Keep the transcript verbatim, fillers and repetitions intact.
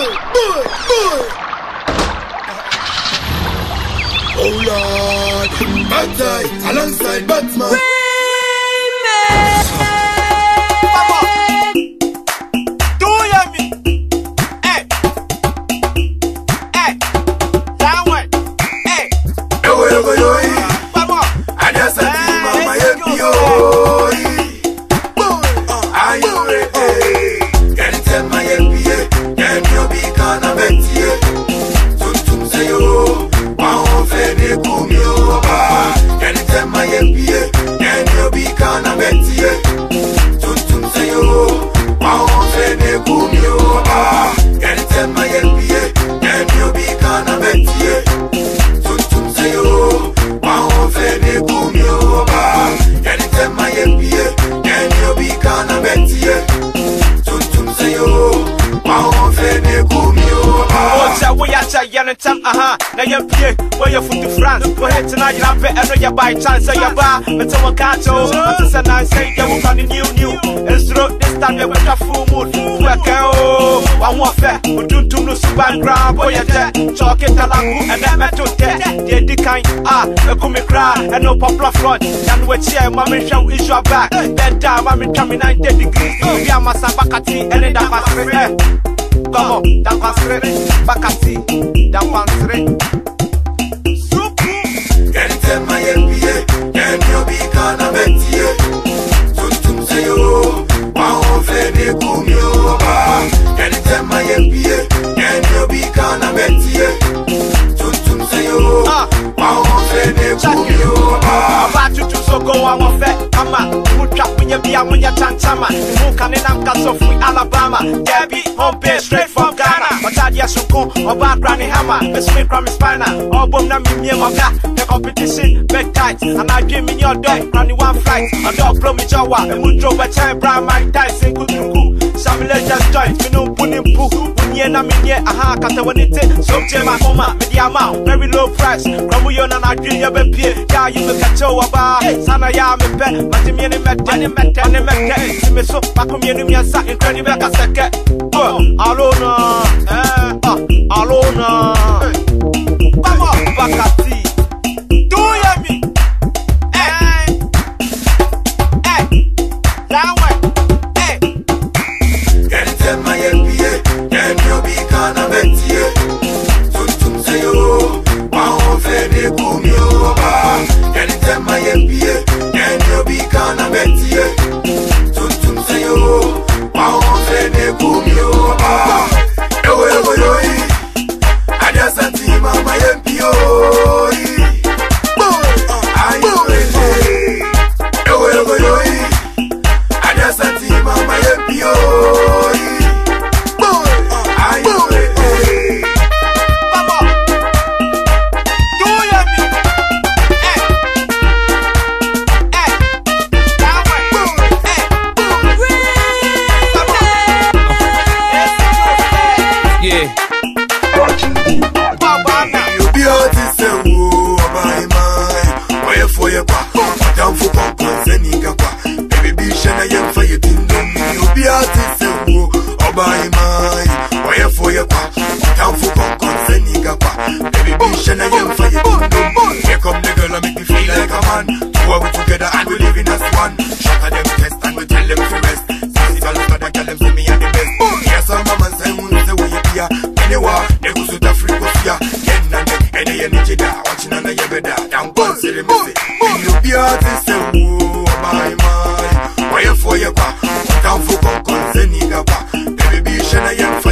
boy, boy. Oh Lord, bad guy alongside Batman. Aha, now you're here, where you're from to France. Go ahead tonight, you're not better, you're by chance, so you're bar. But someone can't tell, and I say, you will find a new, new. And stroke this time, you're with a full mood. Work out, one more fair, but do to no super ground, boy, you're dead. Chalk it along, and that metal dead. They're the kind, ah, a come cry, and no popular front. And what's here, mommy, show is your back. Then down, mommy, coming ninety degrees. We are my sabacati, and then that was come on, that was Bakati, that was Soup. Get it in my M P A, and you'll be gonna bet you. Tum say, oh, wow, Fede Kumio. Get it in my M P A, and you'll be gonna bet you. Tum say, oh, wow, Fede Kumio. About you to so go on fair, come on, put trap when you be a when you're Tantama. Who can in Ancaso, Alabama, Debbie, home pay straight from Ghana. Otadia Suko, or Bad Granny Hammer, the sweet from Spina, or Bomna Mimia, the competition, bed tight, and I dream in your dog, Granny one flight, a dog from Jawa, and we drove a time, Brown, my dice, and good to go. Some legends joint, we know Punim Poo, when you're not in here, aha, Catawanite, so Jema Homa, with the amount, very low price, Ramuyon and I dream your baby, yeah, you look at your bar, Sana Yam, but the minute met, and the met, and the met, and the so, Pacum, and Sat, and Granny back a second. Oh, Alona, eh, Alona, come on, Bakati, do you hear me? Eh, eh, down way, eh. Get it in my M P A, and you'll be gonna bet you. Tum say, oh, wow, Fede Kumio. Get it in my M P A, and you'll be gonna bet you. Tum say, oh, wow, Fede Kumio. Here come the girl and make me feel like a man. Two are we together and we living as one. Shot at them test and we tell them to rest. Six all over the girl them say me are the best. Here's some mama say we say where you be. Anyway, they go to the free go see ya. Ken and them, any energy da. Watching on the yebeda. Down go see them say. When you be artist say whoa my my. Why you for your kwa? Down for come come say nigga kwa. Baby be shana young.